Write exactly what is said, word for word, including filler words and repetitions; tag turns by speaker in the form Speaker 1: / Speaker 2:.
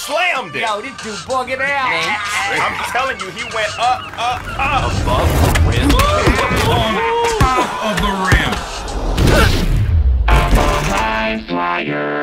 Speaker 1: slammed it.
Speaker 2: Yo, this dude bugging out.
Speaker 1: I'm telling you, he went up, up, up.
Speaker 3: Above the rim.
Speaker 4: On top of the rim.
Speaker 5: I'm a high flyer.